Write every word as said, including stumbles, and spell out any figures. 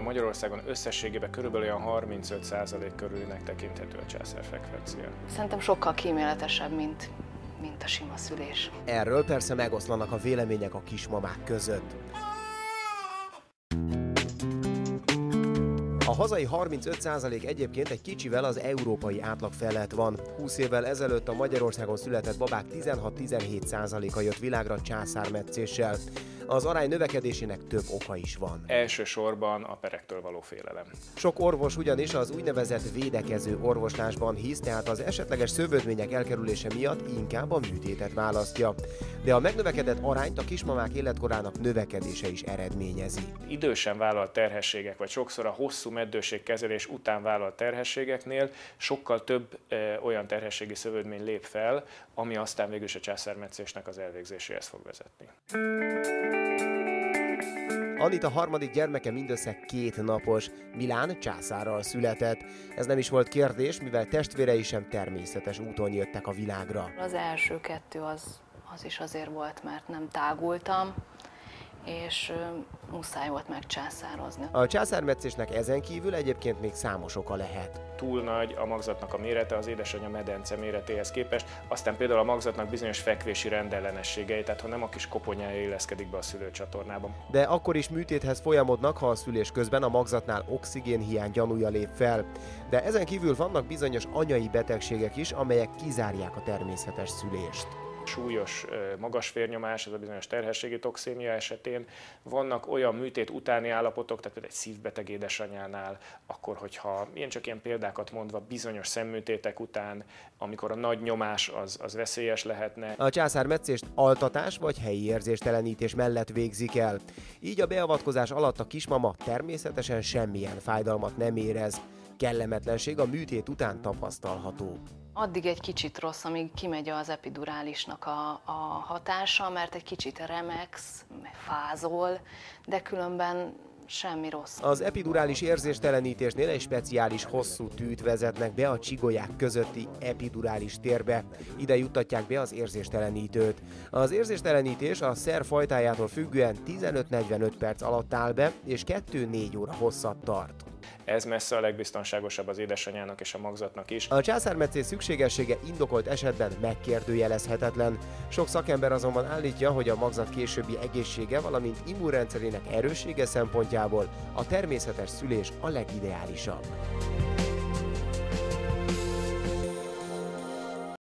Magyarországon összességében körülbelül olyan harmincöt százalék körülinek tekinthető a császárfrekvencia. Szerintem sokkal kíméletesebb, mint, mint a sima szülés. Erről persze megoszlanak a vélemények a kismamák között. A hazai harmincöt százalék egyébként egy kicsivel az európai átlag felett van. húsz évvel ezelőtt a Magyarországon született babák tizenhat-tizenhét százaléka jött világra császármetszéssel. Az arány növekedésének több oka is van. Elsősorban a perektől való félelem. Sok orvos ugyanis az úgynevezett védekező orvoslásban hisz, tehát az esetleges szövődmények elkerülése miatt inkább a műtétet választja. De a megnövekedett arányt a kismamák életkorának növekedése is eredményezi. Idősen vállalt terhességek, vagy sokszor a hosszú meddőségkezelés után vállalt terhességeknél sokkal több e, olyan terhességi szövődmény lép fel, ami aztán végül is a császármetszésnek az elvégzéséhez fog vezetni. Anita harmadik gyermeke mindössze két napos, Milán császárral született. Ez nem is volt kérdés, mivel testvérei sem természetes úton jöttek a világra. Az első kettő az, az is azért volt, mert nem tágultam, és uh, muszáj volt megcsászározni. A császármetszésnek ezen kívül egyébként még számos oka lehet. Túl nagy a magzatnak a mérete az édesanyja medence méretéhez képest, aztán például a magzatnak bizonyos fekvési rendellenességei, tehát ha nem a kis koponyája illeszkedik be a szülőcsatornába. De akkor is műtéthez folyamodnak, ha a szülés közben a magzatnál oxigénhiány gyanúja lép fel. De ezen kívül vannak bizonyos anyai betegségek is, amelyek kizárják a természetes szülést. Súlyos magas vérnyomás, ez a bizonyos terhességi toxémia esetén. Vannak olyan műtét utáni állapotok, tehát például egy szívbeteg édesanyánál, akkor, hogyha ilyen csak ilyen példákat mondva, bizonyos szemműtétek után, amikor a nagy nyomás az, az veszélyes lehetne. A császármetszést altatás vagy helyi érzéstelenítés mellett végzik el. Így a beavatkozás alatt a kismama természetesen semmilyen fájdalmat nem érez. Kellemetlenség a műtét után tapasztalható. Addig egy kicsit rossz, amíg kimegy az epidurálisnak a, a hatása, mert egy kicsit remegsz, fázol, de különben semmi rossz. Az epidurális érzéstelenítésnél egy speciális hosszú tűt vezetnek be a csigolyák közötti epidurális térbe. Ide juttatják be az érzéstelenítőt. Az érzéstelenítés a szer fajtájától függően tizenöt-negyvenöt perc alatt áll be, és kettő-négy óra hosszat tart. Ez messze a legbiztonságosabb az édesanyának és a magzatnak is. A császármetszés szükségessége indokolt esetben megkérdőjelezhetetlen. Sok szakember azonban állítja, hogy a magzat későbbi egészsége, valamint immunrendszerének erőssége szempontjából a természetes szülés a legideálisabb.